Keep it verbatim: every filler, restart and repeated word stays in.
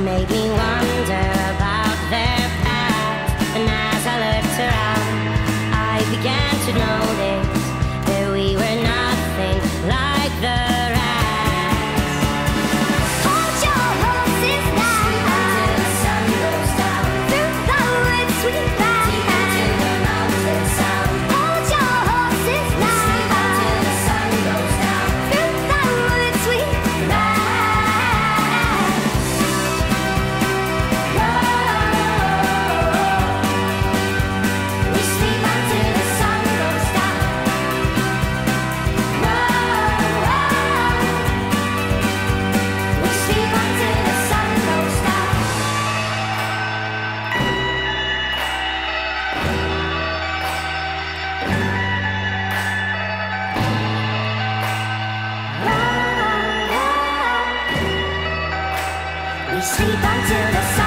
made me wonder about their past. And as I looked around, I began to notice that we were nothing like the rest. Hold your horses now, till the sun goes down. Through the woods sweep by, deep into the mountain sound. Hold your horses now, till the sun goes down. Through the woods sweep by. We sleep until the sun goes down. We sleep until the sun goes down. We sleep until the sun